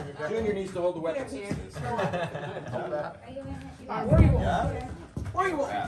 Junior needs to hold the weapon. Hold that. Where you at? Where you at?